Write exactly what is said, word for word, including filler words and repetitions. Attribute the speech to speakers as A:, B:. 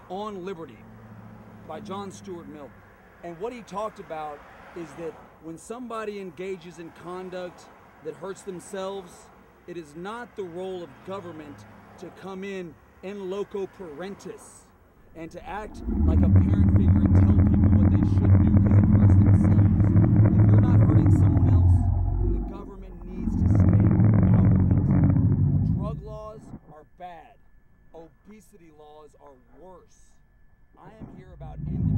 A: On Liberty by John Stuart Mill. And what he talked about is that when somebody engages in conduct that hurts themselves, it is not the role of government to come in in loco parentis and to act like a parent figure and tell people what they shouldn't do because it hurts themselves. If you're not hurting someone else, then the government needs to stay out of it. Drug laws are bad. Obesity laws are worse. I am here about independence.